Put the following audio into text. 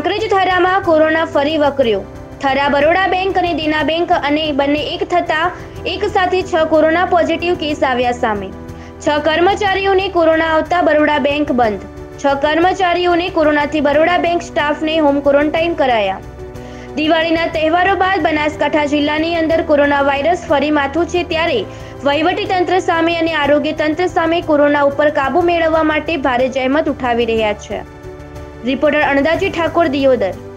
Kankrej થરામાં corona ફરી વકર્યો। Thara Baroda bank અને દેના bank અને બંને એક થતા એક સાથે 6 કોરોના પોઝિટિવ કેસ આવ્યા સામે। 6 કર્મચારીઓને કોરોના આવતા બરોડા બેંક બંધ। 6 કર્મચારીઓને કોરોનાથી બરોડા બેંક સ્ટાફને હોમ ક્વોરન્ટાઇન કરાયા। દિવાળીના તહેવારો બાદ બનાસકાંઠા જિલ્લાની અંદર કોરોના વાયરસ ફરી માથું છે, ત્યારે વહીવટી તંત્ર સામે અને આરોગ્ય તંત્ર સામે કોરોના ઉપર કાબુ મેળવવા માટે ભારે જહેમત ઉઠાવી રહ્યા છે। રિપોર્ટર અણદાજી ઠાકોર, દિયોદર।